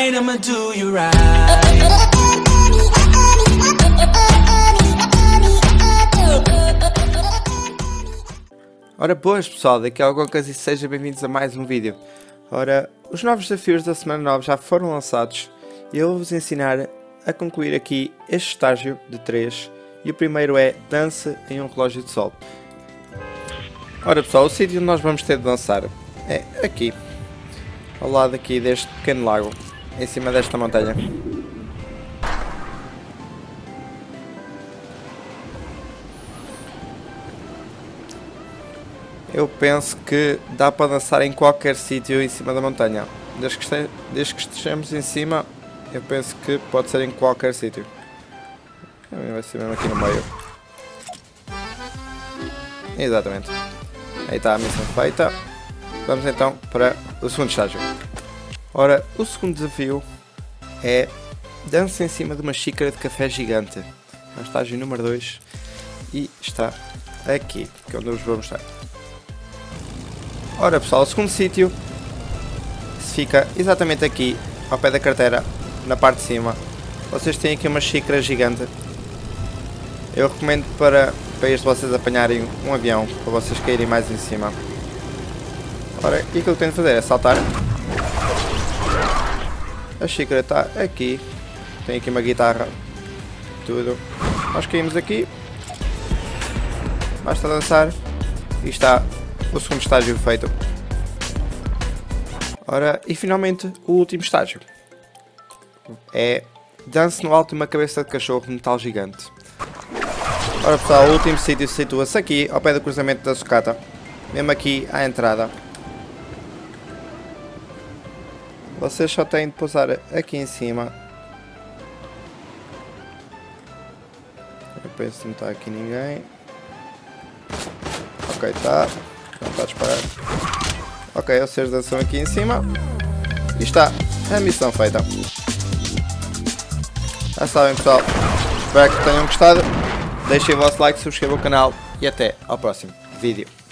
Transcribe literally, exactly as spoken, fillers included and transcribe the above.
tonight, I'ma do you right. Ora boas pessoal, daqui é o Gokas e sejam bem-vindos a mais um vídeo. Ora, os novos desafios da semana nove já foram lançados e eu vou-vos ensinar a concluir aqui este estágio de três. E o primeiro é Dance em um relógio de sol. Ora pessoal, o sítio onde nós vamos ter de dançar é aqui, ao lado aqui deste pequeno lago, em cima desta montanha. Eu penso que dá para dançar em qualquer sítio em cima da montanha. Desde que, este, desde que estejamos em cima, eu penso que pode ser em qualquer sítio. Vai ser mesmo aqui no meio. Exatamente. Aí está a missão feita. Vamos então para o segundo estágio. Ora, o segundo desafio é dança em cima de uma xícara de café gigante. É o estágio número dois e está aqui, que é onde eu vos vou mostrar. Ora pessoal, o segundo sítio fica exatamente aqui, ao pé da carteira, na parte de cima. Vocês têm aqui uma xícara gigante. Eu recomendo para, para este vocês apanharem um avião, para vocês caírem mais em cima. Ora, e aquilo que eu tenho de fazer é saltar. A xícara está aqui. Tem aqui uma guitarra. Tudo. Nós caímos aqui. Basta dançar. E está o segundo estágio feito. Ora, e finalmente o último estágio. É dance no alto de uma cabeça de cachorro de metal gigante. Ora pessoal, o último sítio situa-se aqui, ao pé do cruzamento da sucata. Mesmo aqui à entrada. Vocês só têm de pousar aqui em cima. Eu penso que não está aqui ninguém. Ok, está. Não está a disparar. Ok, vocês dançam aqui em cima. E está a missão feita. Já sabem pessoal. Espero que tenham gostado. Deixem o vosso like, subscrevam o canal e até ao próximo vídeo.